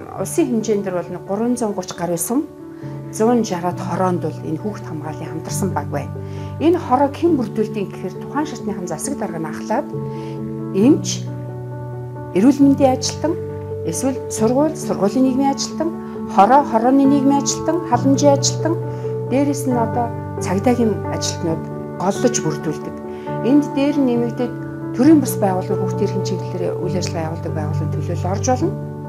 улсын хэмжээнд бол 330 гаруй сум 160-аад хороонд бол энэ хүүхд хамгааллын хамтарсан баг байна. Энэ хороо хэн бүрдүүлдэг гэхээр тухайн шатныхан засаг дарга нь ахлаад эмч, эрүүл мэндийн ажилтан, эсвэл сургуулийн нийгмийн ажилтан, хорооны нийгмийн ажилтан, халамжийн ажилтан, дээрээс нь одоо цагдаагийн ажилтнууд голлож бүрдүүлдэг. Энд дээр нэмэгдээд төрийн бас байгууллагын хүүхдийн эрхийн чиглэлээр үйл ажиллагаа явуулдаг байгууллагын төлөөлөл орж болно.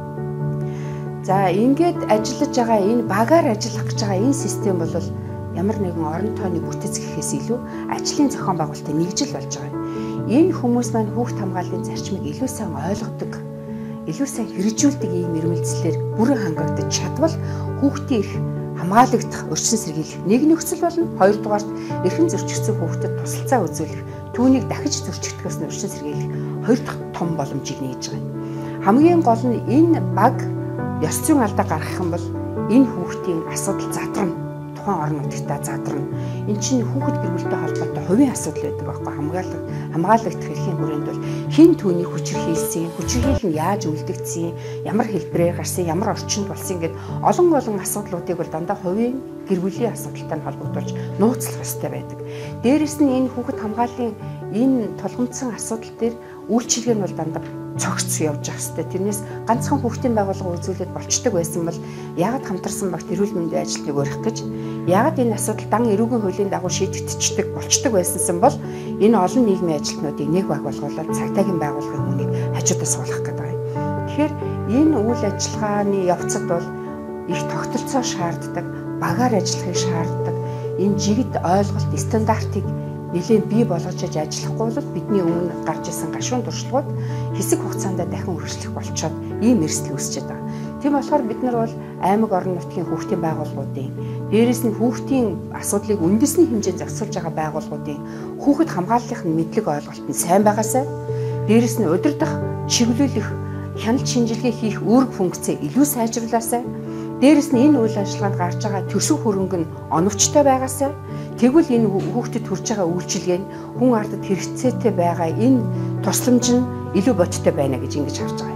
За ингээд ажиллаж байгаа энэ багаар ажиллах гэж байгаа энэ систем бол ямар нэгэн орон тооны бүтэц гэхээс илүү ажлын зохион байгуулалтын нэгжил болж байгаа. Энэ хүмүүс маань хүүхд хамгааллын зарчмыг илүү сайн ойлгодог, илүү сайн хэрэгжүүлдэг ийм ирмэлцлэр бүрэн хангагдаж чадвал хүүхдийн эрх хамгаалагдах өрчин сэргийлэх нэг нөхцөл болно. Хоёрдугаарт эрхэм зөрчигдсөн хүүхдэд тусалцаа үзүүлэх, түүнийг дахиж зөрчигдөхөөс нь өрчин сэргийлэх хоёр дахь том боломжийг нээж байгаа юм. Хамгийн гол нь энэ баг ёс зүйн алдаа гаргах юм бол энэ хүүхдийн асуудал задарна. Тухайн орон нутгтаа задарна. Энд чинь хүүхэд гэр бүлтэй холбоотой хувийн асуудал байдаг байхгүй. Хамгаалагдах эрхийн хүрээнд бол хэн түүнийг хүчирхийлсэн, хүчирхийл нь яаж үлдэгдсэн, ямар хэлбэрээр гарсан, ямар орчинд болсон гэдэг олон асуудлуудыг бол дандаа хувийн гэр бүлийн асуудалтай холбогдуулж нууцлах ёстой байдаг. Дээрээс нь энэ хүүхэд хамгааллын энэ тулгымдсан асуудал дээр үйлчилгээ нь бол дандаа цогц явж ах хэвээр. Тэрнээс ганцхан хүүхдийн байгууллага үзүүлээд болчдөг байсан бол яагаад хамтарсан багт эрүүл мэндийн ажилтныг өрөх гэж, яагаад энэ асуудал дан эрүүгийн хуулийн дагуу шийдэгдчихдэг болчдөг байсансан бол энэ олон нийгмийн ажилтнуудыг нэг баг болгуулаад цагдаагийн байгууллагын хүнийг хажуудаас суулгах гэдэг юм. Тэгэхээр энэ үйл ажиллагааны явцад бол их тогтолцоо шаарддаг, багаар ажиллахыг шаарддаг. Энэ жигд ойлголт, стандартыг нэлээд бий болгож ажиллахгүй бол бидний өмнө гарч исэн гашуун туршлагууд хэсэг хугацаанд дахин үргэлжлэх болчоод ийм эрсдэл үүсчихэд байгаа. Тийм болохоор бид нар бол аймаг орон нутгийн хүүхдийн байгууллагуудын, дээрээс нь хүүхдийн асуудлыг үндэсний хэмжээнд зохицуулж байгаа байгууллагуудын хүүхэд хамгааллын мэдлэг ойлголт нь сайн байгаасай, дээрээс нь удирдах, чиглүүлэх, хяналт шинжилгээ хийх үүрэг функцээ илүү сайжруулаасай, дээрээс нь энэ үйл ажиллагаанд гарч байгаа төсөв хөрөнгө нь оновчтой байгаасай. Тэгвэл энэ хүүхдэд хүрч байгаа үйлчилгээ нь хүн ардад хэрэгцээтэй байгаа энэ тусламж нь илүү бодиттой байна гэж ингэж харж байгаа.